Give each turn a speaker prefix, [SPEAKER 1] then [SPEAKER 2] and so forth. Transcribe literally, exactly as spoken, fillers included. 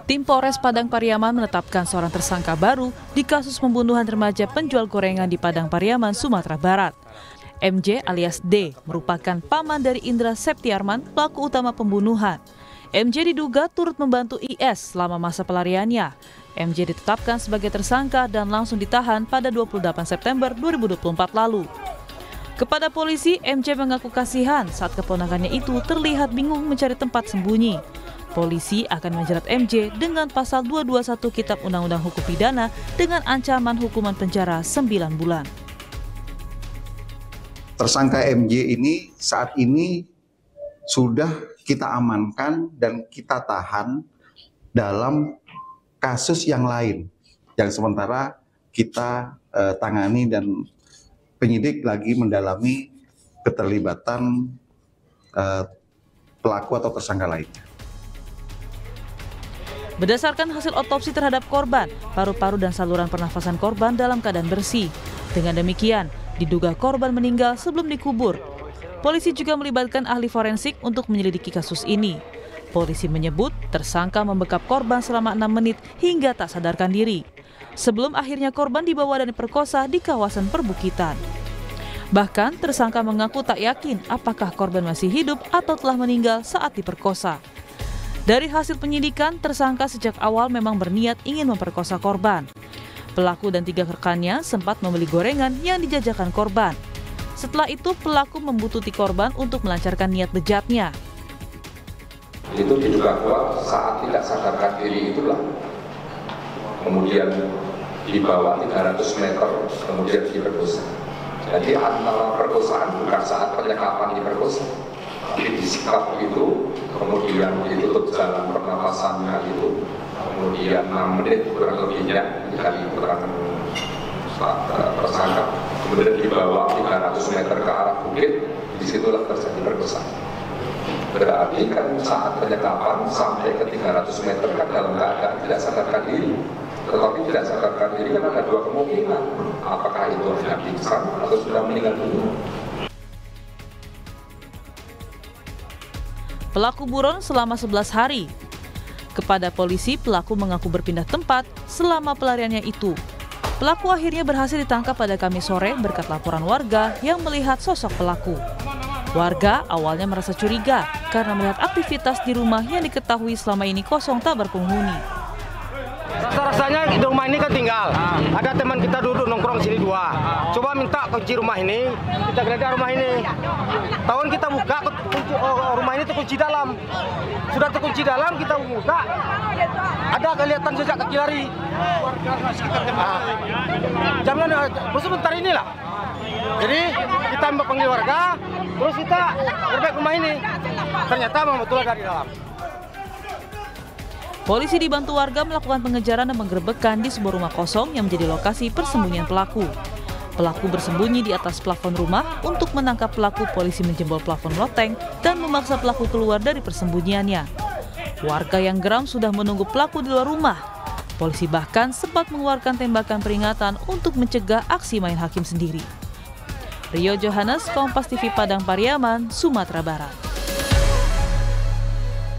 [SPEAKER 1] Tim Polres Padang Pariaman menetapkan seorang tersangka baru di kasus pembunuhan remaja penjual gorengan di Padang Pariaman, Sumatera Barat. M J alias D merupakan paman dari Indra Septiarman, pelaku utama pembunuhan. M J diduga turut membantu I S selama masa pelariannya. M J ditetapkan sebagai tersangka dan langsung ditahan pada dua puluh delapan September dua ribu dua puluh empat lalu. Kepada polisi, M J mengaku kasihan saat keponakannya itu terlihat bingung mencari tempat sembunyi. Polisi akan menjerat M J dengan pasal dua ratus dua puluh satu Kitab Undang-Undang Hukum Pidana dengan ancaman hukuman penjara sembilan bulan.
[SPEAKER 2] Tersangka M J ini saat ini sudah kita amankan dan kita tahan dalam kasus yang lain yang sementara kita eh, tangani dan penyidik lagi mendalami keterlibatan eh, pelaku atau tersangka lainnya.
[SPEAKER 1] Berdasarkan hasil otopsi terhadap korban, paru-paru dan saluran pernafasan korban dalam keadaan bersih. Dengan demikian, diduga korban meninggal sebelum dikubur. Polisi juga melibatkan ahli forensik untuk menyelidiki kasus ini. Polisi menyebut tersangka membekap korban selama enam menit hingga tak sadarkan diri. Sebelum akhirnya korban dibawa dan diperkosa di kawasan perbukitan. Bahkan tersangka mengaku tak yakin apakah korban masih hidup atau telah meninggal saat diperkosa. Dari hasil penyidikan, tersangka sejak awal memang berniat ingin memperkosa korban. Pelaku dan tiga rekannya sempat membeli gorengan yang dijajakan korban. Setelah itu, pelaku membuntuti korban untuk melancarkan niat bejatnya.
[SPEAKER 3] Itu diduga kuat saat tidak sadarkan diri itulah. Kemudian dibawa tiga ratus meter, kemudian diperkosa. Jadi antara perkosaan bukan saat penyekapan diperkosa. Tapi disikap itu, kemudian ditutup jalan pernapasannya itu, kemudian enam menit kurang lebihnya dikali keterangan tersangka, kemudian dibawa tiga ratus meter ke arah bukit, disitulah terjadi perkosaan. Berarti kan saat penyekapan sampai ke tiga ratus meter kan dalam keadaan tidak sadarkan diri. Tetapi tidak sadarkan diri kan ada dua kemungkinan, apakah itu hanya pingsan atau sudah meninggal dunia.
[SPEAKER 1] Pelaku buron selama sebelas hari. Kepada polisi, pelaku mengaku berpindah tempat selama pelariannya itu. Pelaku akhirnya berhasil ditangkap pada Kamis sore berkat laporan warga yang melihat sosok pelaku. Warga awalnya merasa curiga karena melihat aktivitas di rumah yang diketahui selama ini kosong tak berpenghuni.
[SPEAKER 4] Rasanya di rumah ini kan tinggal, ada teman kita duduk nongkrong sini dua. Coba minta kunci rumah ini, kita geledah rumah ini. Tahun kita buka kunci, oh, rumah ini terkunci dalam. Sudah terkunci dalam, kita buka, ada kelihatan jejak kaki lari. Nah, Jaminan baru sebentar inilah. Jadi kita panggil warga, terus kita gerbek rumah ini. Ternyata memang betul ada di dalam.
[SPEAKER 1] Polisi dibantu warga melakukan pengejaran dan penggerebekan di sebuah rumah kosong yang menjadi lokasi persembunyian pelaku. Pelaku bersembunyi di atas plafon rumah. Untuk menangkap pelaku, polisi menjebol plafon loteng dan memaksa pelaku keluar dari persembunyiannya. Warga yang geram sudah menunggu pelaku di luar rumah. Polisi bahkan sempat mengeluarkan tembakan peringatan untuk mencegah aksi main hakim sendiri. Rio Johannes, Kompas T V Padang Pariaman, Sumatera Barat.